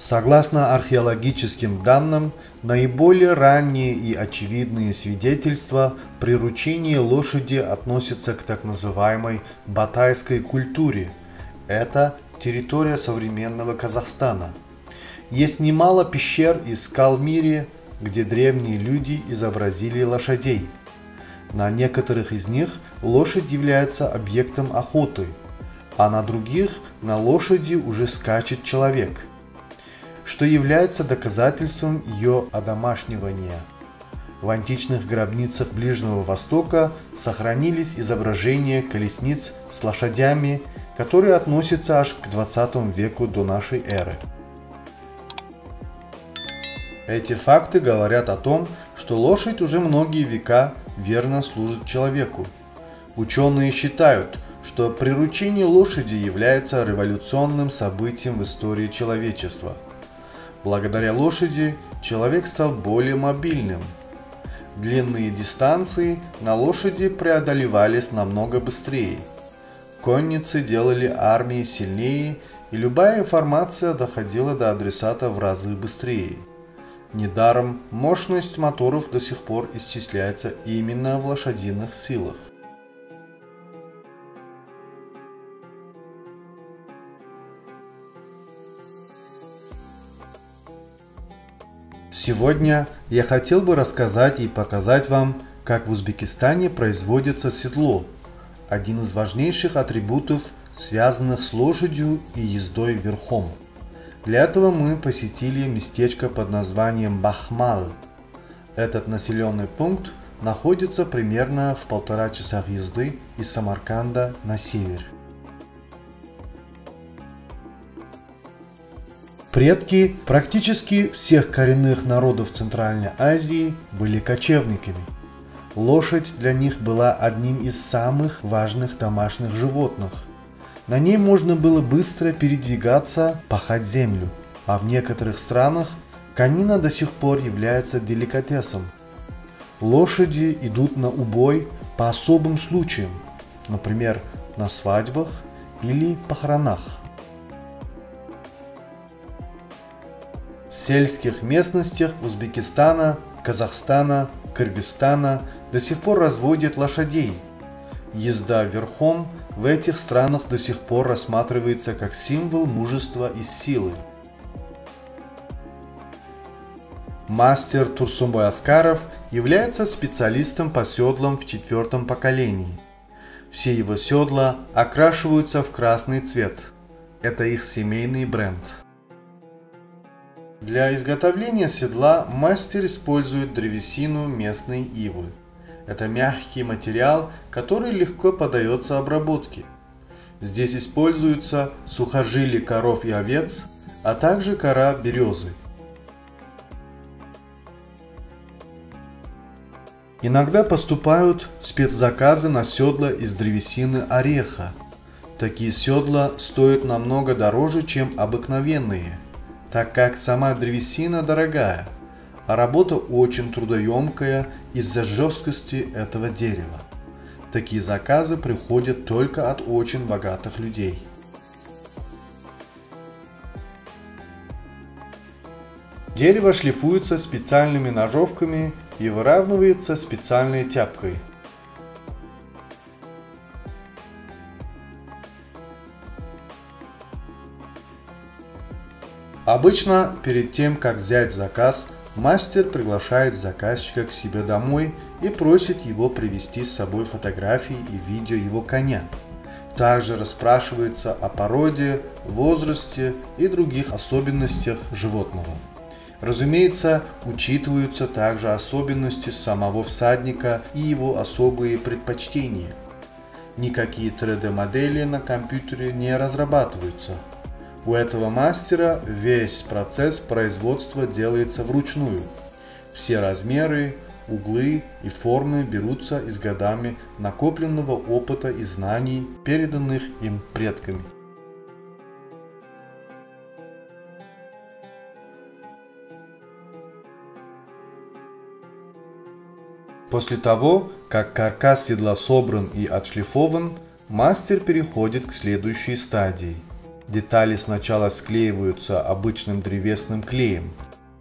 Согласно археологическим данным, наиболее ранние и очевидные свидетельства приручения лошади относятся к так называемой батайской культуре. Это территория современного Казахстана. Есть немало пещер и скал в мире, где древние люди изобразили лошадей. На некоторых из них лошадь является объектом охоты, а на других на лошади уже скачет человек, что является доказательством ее одомашнивания. В античных гробницах Ближнего Востока сохранились изображения колесниц с лошадями, которые относятся аж к 20 веку до нашей эры. Эти факты говорят о том, что лошадь уже многие века верно служит человеку. Ученые считают, что приручение лошади является революционным событием в истории человечества. Благодаря лошади человек стал более мобильным. Длинные дистанции на лошади преодолевались намного быстрее. Конницы делали армии сильнее, и любая информация доходила до адресата в разы быстрее. Недаром мощность моторов до сих пор исчисляется именно в лошадиных силах. Сегодня я хотел бы рассказать и показать вам, как в Узбекистане производится седло, один из важнейших атрибутов, связанных с лошадью и ездой верхом. Для этого мы посетили местечко под названием Бахмал. Этот населенный пункт находится примерно в 1,5 часа езды из Самарканда на север. Предки практически всех коренных народов Центральной Азии были кочевниками. Лошадь для них была одним из самых важных домашних животных. На ней можно было быстро передвигаться, пахать землю, а в некоторых странах конина до сих пор является деликатесом. Лошади идут на убой по особым случаям, например, на свадьбах или похоронах. В сельских местностях Узбекистана, Казахстана, Кыргызстана до сих пор разводят лошадей. Езда верхом в этих странах до сих пор рассматривается как символ мужества и силы. Мастер Турсунбой Аскаров является специалистом по седлам в 4-м поколении. Все его седла окрашиваются в красный цвет. Это их семейный бренд. Для изготовления седла мастер использует древесину местной ивы. Это мягкий материал, который легко поддается обработке. Здесь используются сухожилия коров и овец, а также кора березы. Иногда поступают спецзаказы на седла из древесины ореха. Такие седла стоят намного дороже, чем обыкновенные, так как сама древесина дорогая, а работа очень трудоемкая из-за жесткости этого дерева. Такие заказы приходят только от очень богатых людей. Дерево шлифуется специальными ножовками и выравнивается специальной тяпкой. Обычно, перед тем, как взять заказ, мастер приглашает заказчика к себе домой и просит его привезти с собой фотографии и видео его коня. Также расспрашивается о породе, возрасте и других особенностях животного. Разумеется, учитываются также особенности самого всадника и его особые предпочтения. Никакие 3D-модели на компьютере не разрабатываются. У этого мастера весь процесс производства делается вручную. Все размеры, углы и формы берутся из годами накопленного опыта и знаний, переданных им предками. После того, как каркас седла собран и отшлифован, мастер переходит к следующей стадии. Детали сначала склеиваются обычным древесным клеем.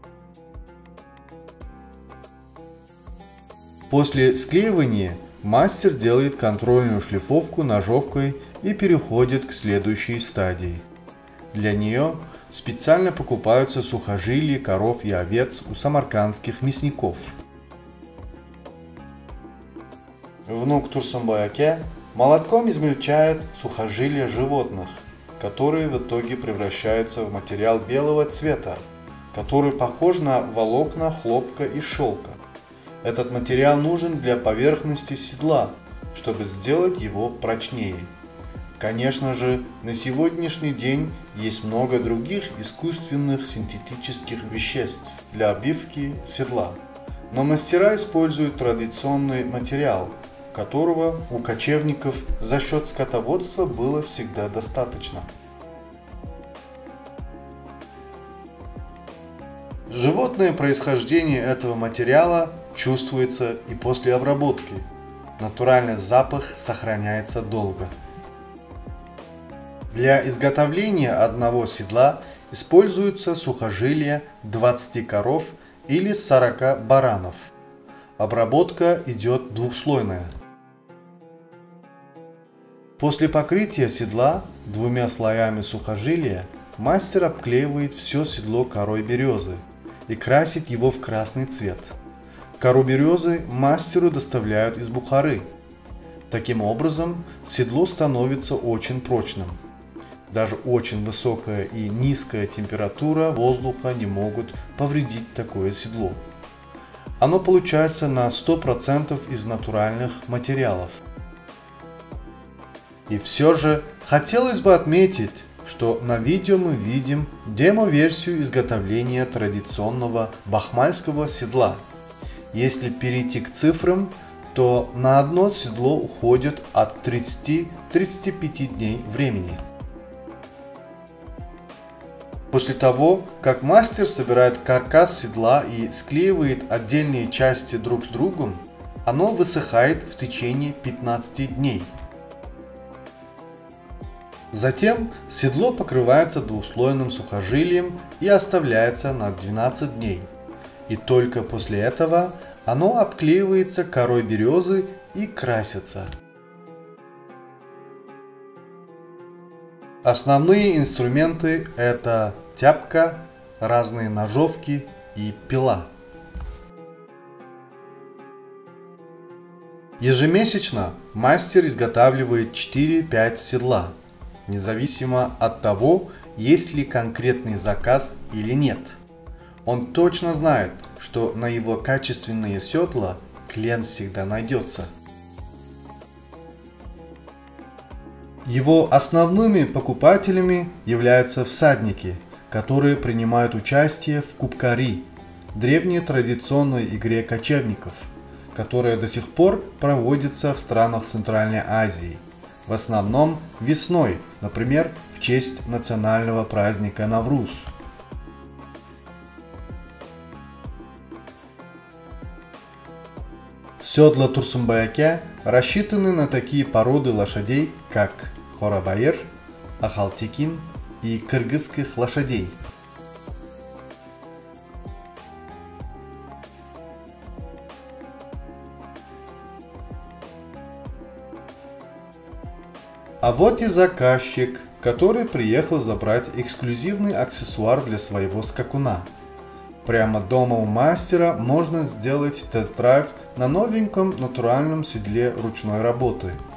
После склеивания мастер делает контрольную шлифовку ножовкой и переходит к следующей стадии. Для нее специально покупаются сухожилия коров и овец у самаркандских мясников. Внук Турсунбай-Аке молотком измельчает сухожилия животных, которые в итоге превращаются в материал белого цвета, который похож на волокна хлопка и шелка. Этот материал нужен для поверхности седла, чтобы сделать его прочнее. Конечно же, на сегодняшний день есть много других искусственных синтетических веществ для обивки седла, но мастера используют традиционный материал, которого у кочевников за счет скотоводства было всегда достаточно. Животное происхождение этого материала чувствуется и после обработки. Натуральный запах сохраняется долго. Для изготовления одного седла используются сухожилия 20 коров или 40 баранов. Обработка идет двухслойная. После покрытия седла двумя слоями сухожилия мастер обклеивает все седло корой березы и красит его в красный цвет. Кору березы мастеру доставляют из Бухары. Таким образом, седло становится очень прочным. Даже очень высокая и низкая температура воздуха не могут повредить такое седло. Оно получается на 100% из натуральных материалов. И все же хотелось бы отметить, что на видео мы видим демо-версию изготовления традиционного бахмальского седла. Если перейти к цифрам, то на одно седло уходит от 30-35 дней времени. После того, как мастер собирает каркас седла и склеивает отдельные части друг с другом, оно высыхает в течение 15 дней. Затем седло покрывается двухслойным сухожилием и оставляется на 12 дней. И только после этого оно обклеивается корой березы и красится. Основные инструменты – это тяпка, разные ножовки и пила. Ежемесячно мастер изготавливает 4-5 седла, независимо от того, есть ли конкретный заказ или нет. Он точно знает, что на его качественные седла клиент всегда найдется. Его основными покупателями являются всадники, которые принимают участие в купкари, древней традиционной игре кочевников, которая до сих пор проводится в странах Центральной Азии, в основном весной, например, в честь национального праздника Навруз. Седла Турсунбай-Аке рассчитаны на такие породы лошадей, как Хорабайыр, Ахалтекин и кыргызских лошадей. А вот и заказчик, который приехал забрать эксклюзивный аксессуар для своего скакуна. Прямо дома у мастера можно сделать тест-драйв на новеньком натуральном седле ручной работы.